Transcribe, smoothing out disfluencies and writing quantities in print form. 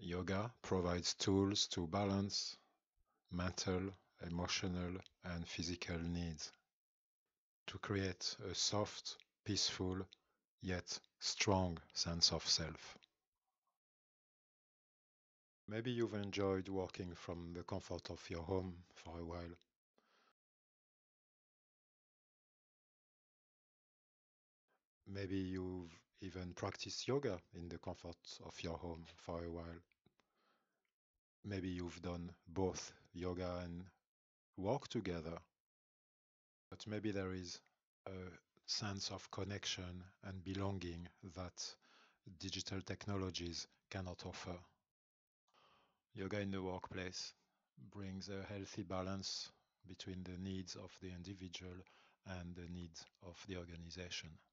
Yoga provides tools to balance mental, emotional, and physical needs to create a soft, peaceful, yet strong sense of self. Maybe you've enjoyed working from the comfort of your home for a while. Maybe you've even practiced yoga in the comfort of your home for a while. Maybe you've done both yoga and work together. But maybe there is a sense of connection and belonging that digital technologies cannot offer. Yoga in the workplace brings a healthy balance between the needs of the individual and the needs of the organization.